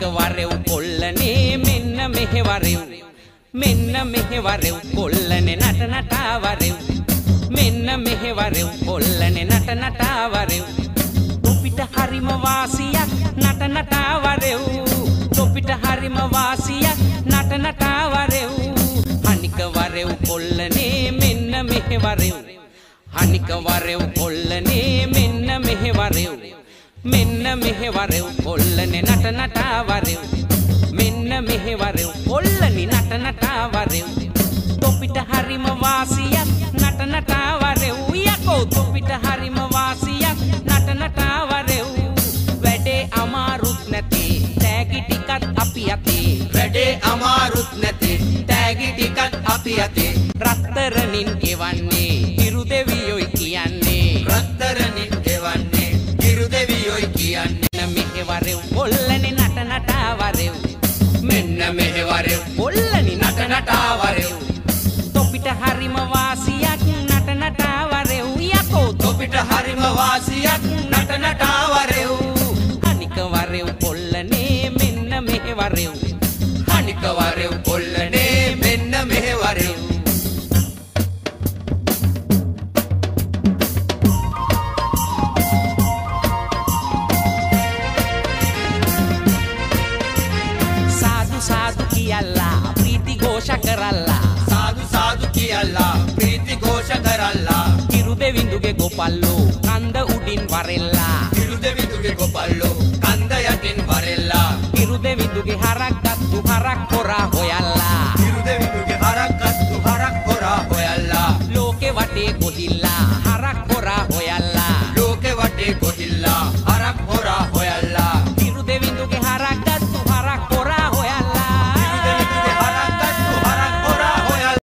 වරෙව් කොල්ලනේ මෙන්න මෙහෙ වරෙව් මෙන්න මෙහෙ වරෙව් කොල්ලනේ නට නටා වරෙව් මෙන්න මෙහෙ වරෙව් කොල්ලනේ නට නටා වරෙව් තොපිට හරිම වාසියක් නට නටා වරෙව් තොපිට හරිම වාසියක් නට නටා වරෙව් අනික වරෙව් කොල්ලනේ මෙන්න මෙහෙ වරෙව් අනික වරෙව් කොල්ලනේ මෙන්න මෙහෙ වරෙව් මෙන්න මෙහෙ වරෙව් කොල්ලනේ නට නටා වරෙව් මෙන්න මෙහෙ වරෙව් කොල්ලනේ නට නටා වරෙව් තොපිට හරිම වාසියක් නට නටා වරෙව් යකෝ තොපිට හරිම වාසියක් නට නටා වරෙව් වැඩේ අමාරුත් නැති තෑගි ටිකත් අපි යතේ වැඩේ අමාරුත් නැති තෑගි ටිකත් අපි යතේ රත්තරනින් ගෙවන්නේ හිරු දෙවියොයි කියන්නේ රත්තරනින් ගෙවන්නේ හිරු දෙවියොයි කියන්නේ මෙහෙ වරෙව් කොල්ලනේ නට නටා වරෙව් මෙන්න මෙහෙ වරෙව් කොල්ලනේ නට නටා වරෙව් තොපිට හරිම වාසියක් නට නටා වරෙව් යකෝ තොපිට හරිම වාසියක් නට නටා වරෙව් අනික වරෙව් කොල්ලනේ මෙන්න මෙහෙ වරෙව් අනික වරෙව් කොල්ලනේ මෙන්න මෙහෙ වරෙව් साधु कियल्ला प्रीति घोष करल्ला साधु साधु कियल्ला प्रीति घोष करल्ला किरु देविंदुगे गोपल्लो कंद उडिन वरेल्ला किरु देविंदुगे गोपल्लो कंद यटिन वरेल्ला किरु देविंदुगे हरक गत्तु हरक कोरा